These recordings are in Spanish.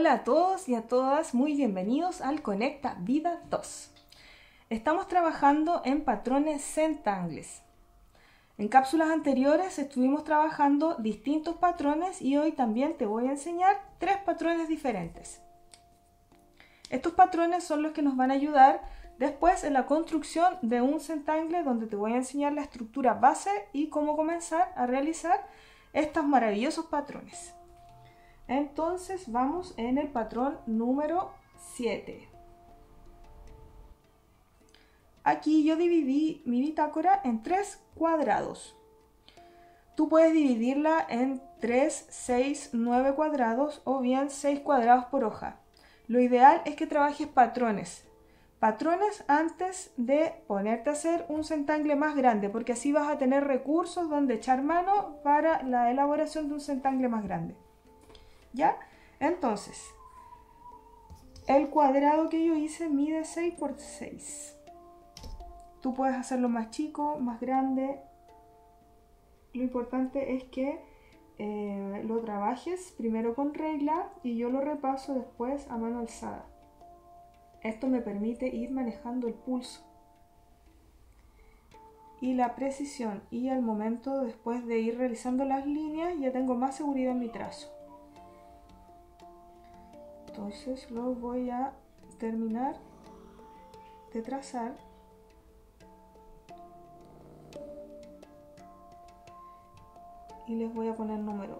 Hola a todos y a todas, muy bienvenidos al Conecta Vida 2. Estamos trabajando en patrones Centangles. En cápsulas anteriores estuvimos trabajando distintos patrones y hoy también te voy a enseñar 3 patrones diferentes. Estos patrones son los que nos van a ayudar después en la construcción de un centangle, donde te voy a enseñar la estructura base y cómo comenzar a realizar estos maravillosos patrones. Entonces vamos en el patrón número 7. Aquí yo dividí mi bitácora en 3 cuadrados. Tú puedes dividirla en 3, 6, 9 cuadrados o bien 6 cuadrados por hoja. Lo ideal es que trabajes patrones. Patrones antes de ponerte a hacer un centangle más grande, porque así vas a tener recursos donde echar mano para la elaboración de un centangle más grande. ¿Ya? Entonces, el cuadrado que yo hice mide 6 por 6. Tú puedes hacerlo más chico, más grande. Lo importante es que lo trabajes primero con regla y yo lo repaso después a mano alzada. Esto me permite ir manejando el pulso y la precisión, y al momento después de ir realizando las líneas ya tengo más seguridad en mi trazo. Entonces lo voy a terminar de trazar. Y les voy a poner número.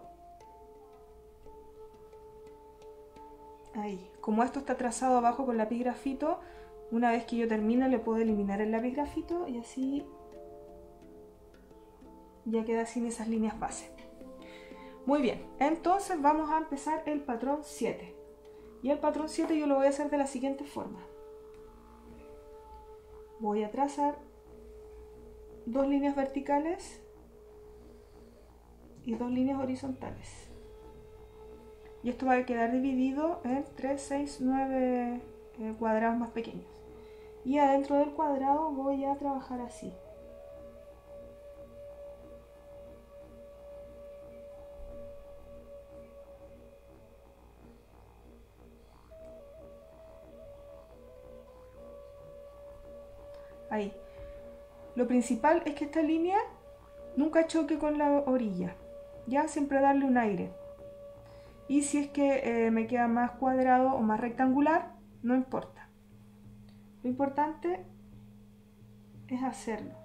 Ahí. Como esto está trazado abajo con lápiz grafito, una vez que yo termine le puedo eliminar el lápiz grafito y así ya queda sin esas líneas base. Muy bien, entonces vamos a empezar el patrón 7. Y el patrón 7 yo lo voy a hacer de la siguiente forma. Voy a trazar 2 líneas verticales y 2 líneas horizontales. Y esto va a quedar dividido en 3, 6, 9 cuadrados más pequeños. Y adentro del cuadrado voy a trabajar así. Ahí. Lo principal es que esta línea nunca choque con la orilla. Ya, siempre darle un aire. Y si es que me queda más cuadrado o más rectangular, no importa. Lo importante es hacerlo.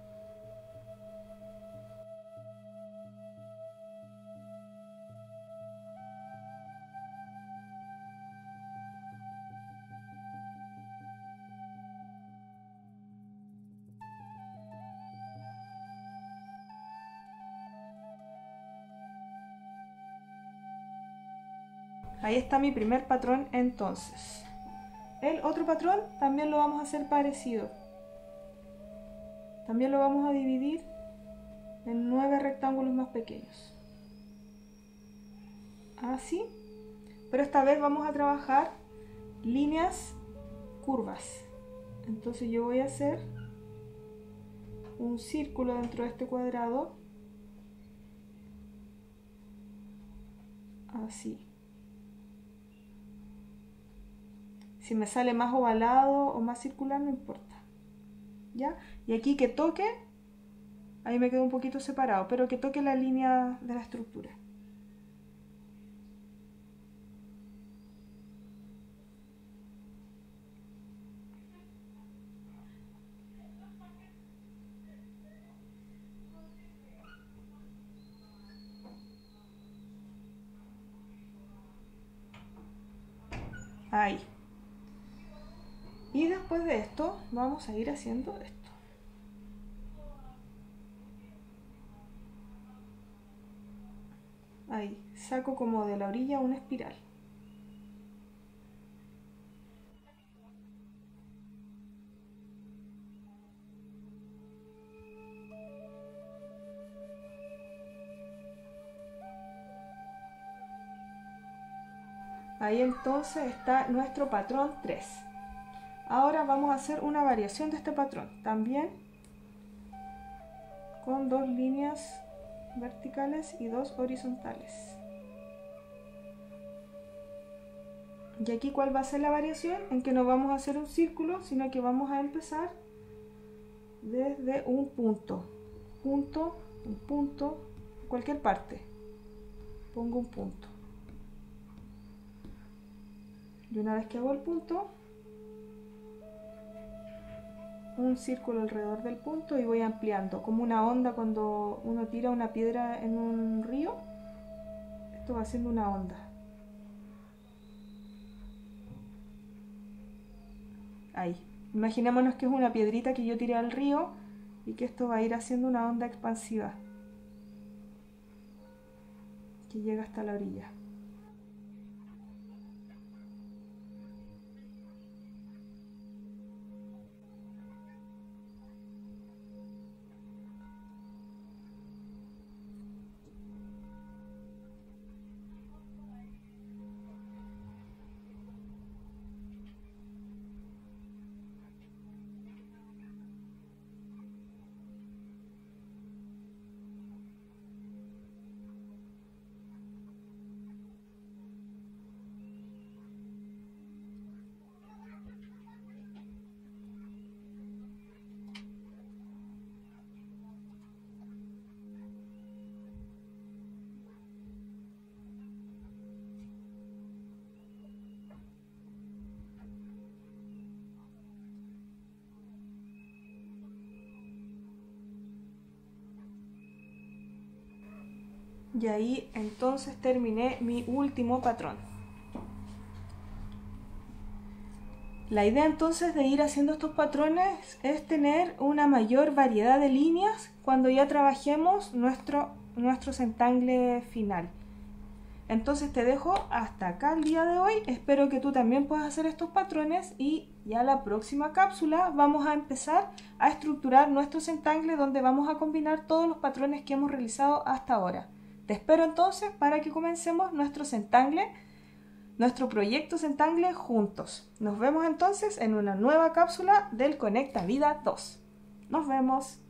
Ahí está mi primer patrón entonces. El otro patrón también lo vamos a hacer parecido. También lo vamos a dividir en 9 rectángulos más pequeños. Así. Pero esta vez vamos a trabajar líneas curvas. Entonces yo voy a hacer un círculo dentro de este cuadrado. Así. Si me sale más ovalado o más circular, no importa. ¿Ya? Y aquí que toque, ahí me quedo un poquito separado, pero que toque la línea de la estructura. Ahí. Y después de esto vamos a ir haciendo esto. Ahí, saco como de la orilla una espiral. Ahí entonces está nuestro patrón 3. Ahora vamos a hacer una variación de este patrón, también con 2 líneas verticales y 2 horizontales. Y aquí, ¿cuál va a ser la variación? En que no vamos a hacer un círculo, sino que vamos a empezar desde un punto, un punto, cualquier parte. Pongo un punto. Y una vez que hago el punto, un círculo alrededor del punto y voy ampliando, como una onda cuando uno tira una piedra en un río. Esto va haciendo una onda. Ahí. Imaginémonos que es una piedrita que yo tiré al río y que esto va a ir haciendo una onda expansiva que llega hasta la orilla. Y ahí entonces terminé mi último patrón. La idea entonces de ir haciendo estos patrones es tener una mayor variedad de líneas cuando ya trabajemos nuestro centangle final. Entonces te dejo hasta acá el día de hoy. Espero que tú también puedas hacer estos patrones y ya la próxima cápsula vamos a empezar a estructurar nuestro centangle, donde vamos a combinar todos los patrones que hemos realizado hasta ahora. Te espero entonces para que comencemos nuestro centangle, nuestro proyecto centangle juntos. Nos vemos entonces en una nueva cápsula del Conecta Vida 2. Nos vemos.